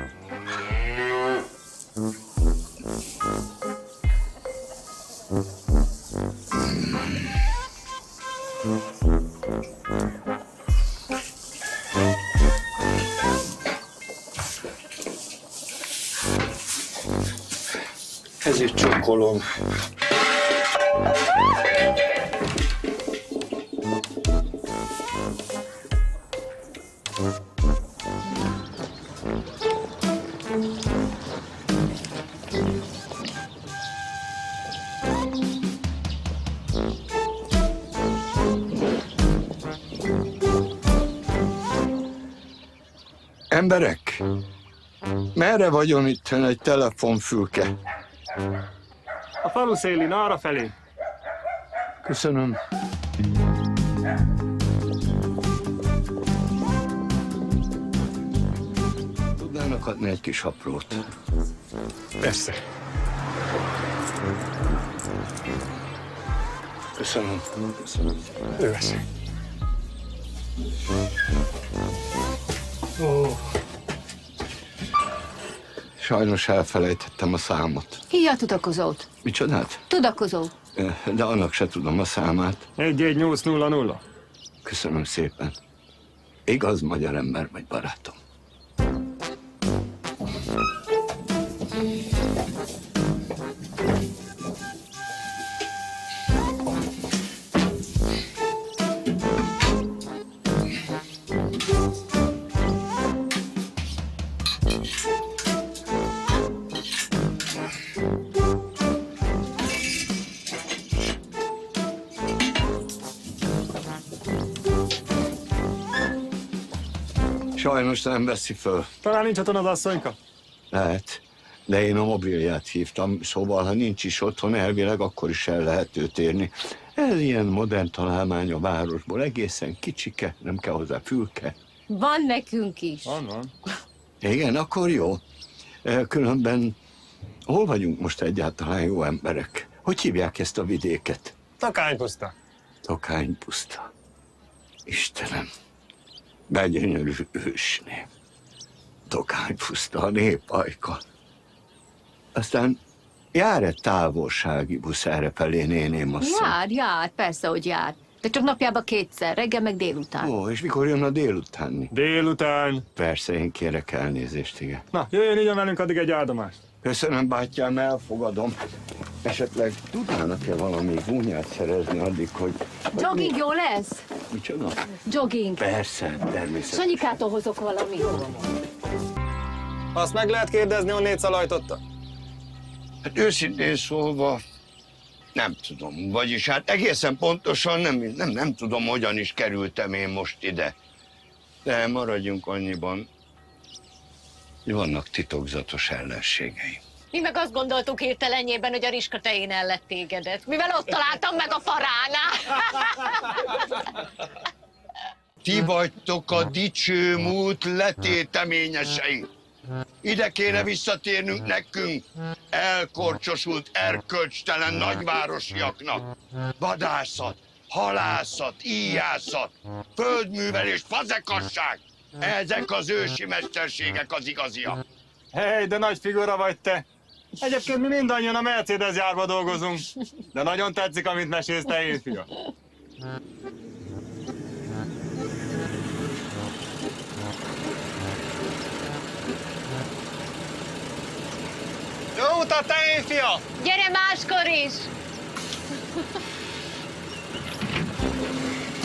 Ezért csokkolom. Emberek, merre vagyon itten egy telefonfülke? A falu szélén, arra felé. Köszönöm. Tudnának adni egy kis aprót? Persze. Köszönöm. Köszönöm. Ő lesz. Ó. Sajnos elfelejtettem a számot. Hívja a tudakozót. Micsodát? Tudakozó. De annak se tudom a számát. 11800. Köszönöm szépen. Igaz magyar ember vagy, barátom. Sajnos nem veszi föl. Talán nincs otthon az asszonyka? Lehet, de én a mobilját hívtam, szóval ha nincs is otthon, elvileg akkor is el lehet őt érni. Ez ilyen modern találmány a városból, egészen kicsike, nem kell hozzá fülke. Van nekünk is. Van. Igen, akkor jó. Különben hol vagyunk most egyáltalán, jó emberek? Hogy hívják ezt a vidéket? Takánypuszta. Takánypuszta. Istenem, begyönyörű ősnév. Takánypuszta, a népajka. Aztán jár-e távolsági busz errefelé, néném asszony? Jár, persze, hogy jár. De csak napjában kétszer, reggel meg délután. Ó, és mikor jön a délutáni? Délután. Persze, én kérek elnézést, igen. Na, jöjjön így velünk addig egy áldomást. Köszönöm, bátyám, elfogadom. Esetleg tudnának-e valami gúnyát szerezni addig, hogy... Jogging jó lesz? Micsoda? Jogging. Persze, természetesen. Sanyikától hozok valamit. Azt meg lehet kérdezni, honnét szalajtotta? Hát őszintén szólva, nem tudom. Vagyis hát egészen pontosan nem tudom, hogyan is kerültem én most ide. De maradjunk annyiban, hogy vannak titokzatos ellenségeim. Mi meg azt gondoltuk hirtelenjében, hogy a Riska tején el lett tégedet, mivel ott találtam meg a faránál. Ti vagytok a dicső múlt letéteményesei. Ide kéne visszatérnünk nekünk, elkorcsosult, erkölcstelen nagyvárosiaknak. Vadászat, halászat, íjászat, földművelés, fazekasság. Ezek az ősi mesterségek az igaziak. Hey, de nagy figura vagy te. Egyébként mi mindannyian a Mercedes gyárba dolgozunk. De nagyon tetszik, amit mesélsz te, én fia. Jó utat, te, én fia! Gyere máskor is!